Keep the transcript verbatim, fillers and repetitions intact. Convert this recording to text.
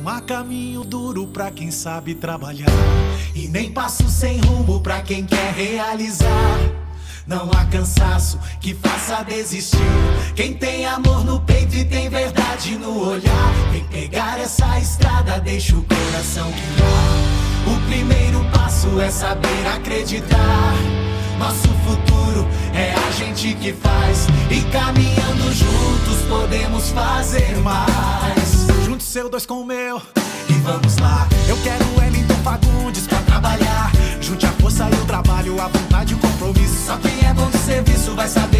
Não há caminho duro pra quem sabe trabalhar, e nem passo sem rumo pra quem quer realizar. Não há cansaço que faça desistir quem tem amor no peito e tem verdade no olhar. Vem pegar essa estrada, deixa o coração guiar. O primeiro passo é saber acreditar. Nosso futuro é a gente que faz, e caminhando juntos podemos fazer mais. Junte seu dois com o meu e vamos lá. Eu quero Wellington Fagundes pra trabalhar. Junte a força e o trabalho, a vontade e o compromisso. Só quem é bom de serviço vai saber